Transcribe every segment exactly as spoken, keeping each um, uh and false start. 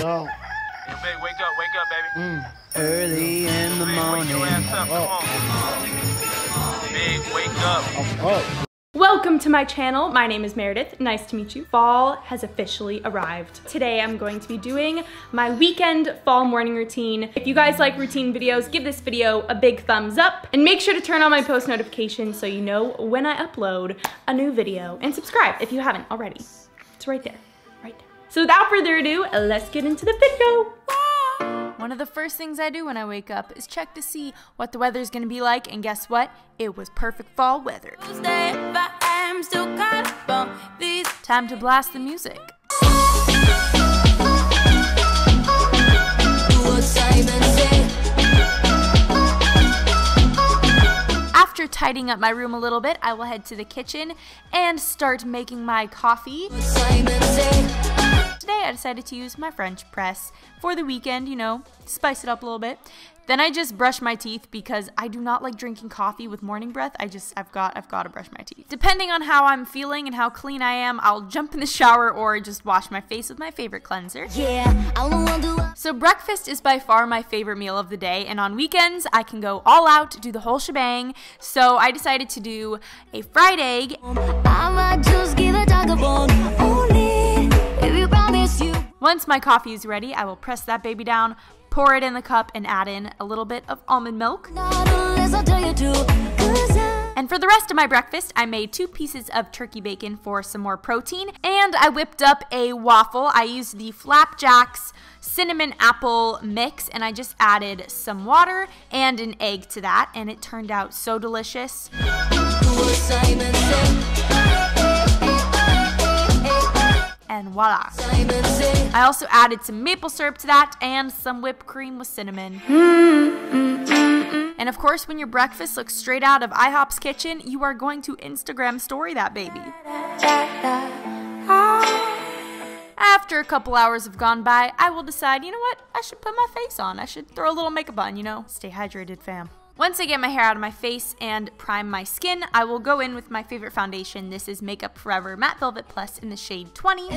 out. Hey, babe, wake up, wake up, baby. Mm. Early in the Big, wake your morning. ass up, come on. Big, wake up. I'm up. Welcome to my channel. My name is Meredith. Nice to meet you. Fall has officially arrived. Today I'm going to be doing my weekend fall morning routine. If you guys like routine videos, give this video a big thumbs up and make sure to turn on my post notifications so you know when I upload a new video, and subscribe if you haven't already. It's right there, right there. So without further ado, let's get into the video. One of the first things I do when I wake up is check to see what the weather's gonna be like, and guess what? It was perfect fall weather. Time to blast the music. After tidying up my room a little bit, I will head to the kitchen and start making my coffee. Today I decided to use my French press for the weekend, you know, spice it up a little bit. Then I just brush my teeth because I do not like drinking coffee with morning breath. I just, I've got, I've got to brush my teeth. Depending on how I'm feeling and how clean I am, I'll jump in the shower or just wash my face with my favorite cleanser. Yeah, I wanna do it. So breakfast is by far my favorite meal of the day, and on weekends I can go all out, do the whole shebang. So I decided to do a fried egg. I might just give a dog a bone, only if you promise you. Once my coffee is ready, I will press that baby down, pour it in the cup, and add in a little bit of almond milk. And for the rest of my breakfast, I made two pieces of turkey bacon for some more protein, and I whipped up a waffle. I used the Flapjacks cinnamon apple mix, and I just added some water and an egg to that, and it turned out so delicious. And voila. I also added some maple syrup to that and some whipped cream with cinnamon. And of course, when your breakfast looks straight out of IHOP's kitchen, you are going to Instagram story that baby. After a couple hours have gone by, I will decide, you know what, I should put my face on. I should throw a little makeup on, you know. Stay hydrated, fam. Once I get my hair out of my face and prime my skin, I will go in with my favorite foundation. This is Makeup Forever Matte Velvet Plus in the shade twenty.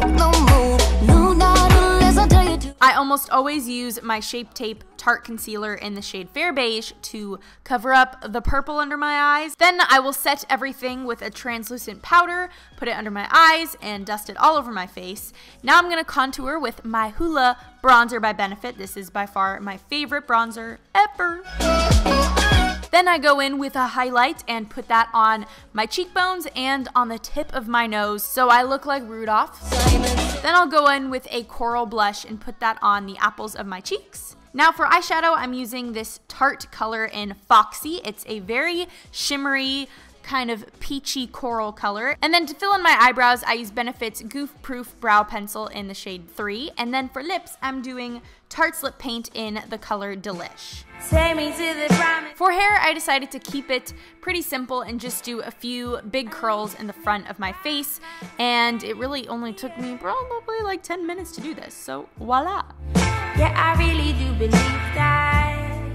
I almost always use my Shape Tape Tarte Concealer in the shade Fair Beige to cover up the purple under my eyes. Then I will set everything with a translucent powder, put it under my eyes, and dust it all over my face. Now I'm going to contour with my Hoola Bronzer by Benefit. This is by far my favorite bronzer ever. Then I go in with a highlight and put that on my cheekbones and on the tip of my nose so I look like Rudolph. Then I'll go in with a coral blush and put that on the apples of my cheeks. Now for eyeshadow, I'm using this Tarte color in Foxy. It's a very shimmery, kind of peachy coral color. And then to fill in my eyebrows, I use Benefit's Goof Proof Brow Pencil in the shade three. And then for lips, I'm doing Tarte's Lip Paint in the color Delish. For hair, I decided to keep it pretty simple and just do a few big curls in the front of my face. And it really only took me probably like ten minutes to do this, so voila. Yeah, I really do believe that.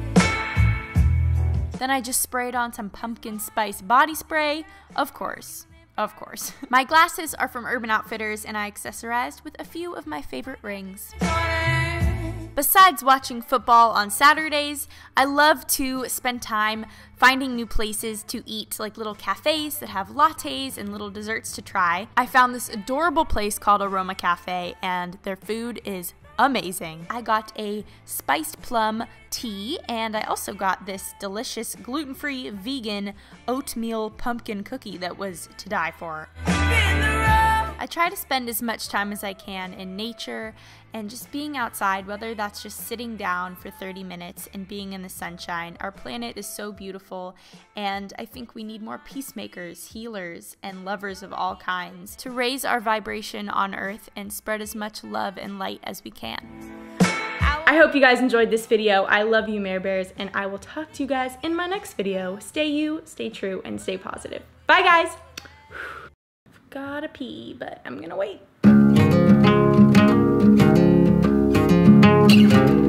Then I just sprayed on some pumpkin spice body spray, of course. Of course. My glasses are from Urban Outfitters, and I accessorized with a few of my favorite rings. Besides watching football on Saturdays, I love to spend time finding new places to eat, like little cafes that have lattes and little desserts to try. I found this adorable place called Aroma Cafe, and their food is amazing. I got a spiced plum tea, and I also got this delicious gluten-free vegan oatmeal pumpkin cookie that was to die for. I try to spend as much time as I can in nature and just being outside, whether that's just sitting down for thirty minutes and being in the sunshine. Our planet is so beautiful, and I think we need more peacemakers, healers, and lovers of all kinds to raise our vibration on Earth and spread as much love and light as we can. I hope you guys enjoyed this video. I love you, Mare Bears, and I will talk to you guys in my next video. Stay you, stay true, and stay positive. Bye, guys! Gotta pee, but I'm gonna wait.